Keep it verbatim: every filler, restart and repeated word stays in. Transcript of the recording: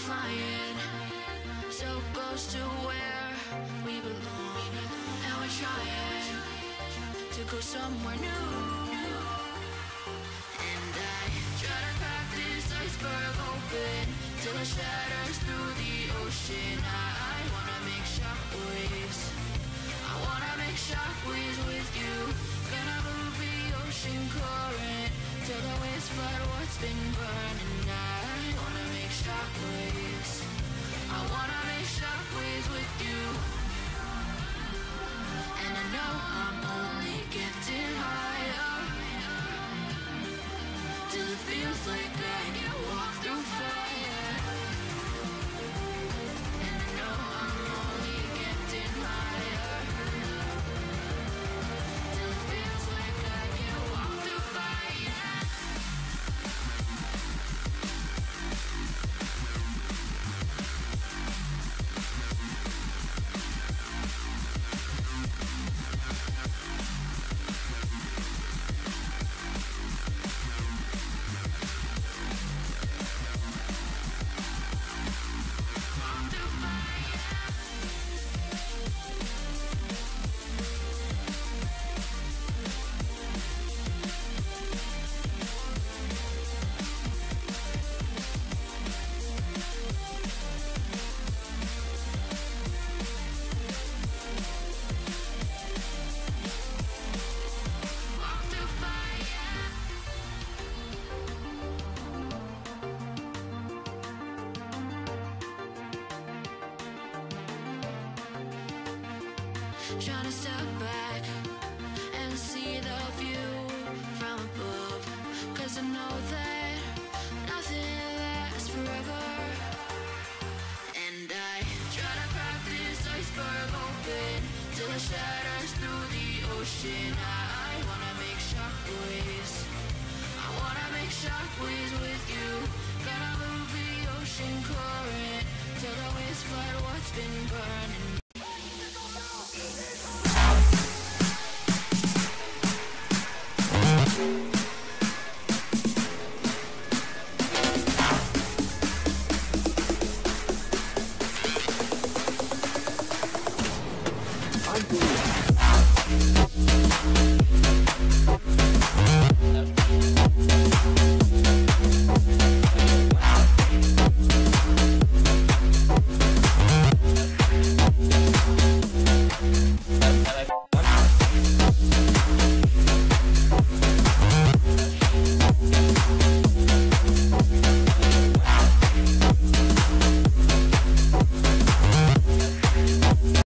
flying so close to where we belong, and we're trying to go somewhere new. And I try to crack this iceberg open till it shatters through the ocean. I, I wanna make shockwaves, I wanna make shockwaves with you. Gonna move the ocean current till the waves flood what's been burning. I wanna make shockwaves, I wanna make shockwaves with you. And I know I'm only getting higher till it feels like I can walk through fire. And I know I'm only getting higher till it feels like I can walk through fire. Trying to step back and see the view from above, 'cause I know that nothing lasts forever. And I try to crack this iceberg open till it shatters through the ocean. I, I wanna make shockwaves, I wanna make shockwaves with you. Gonna move the ocean current till the waves flood what's been burning.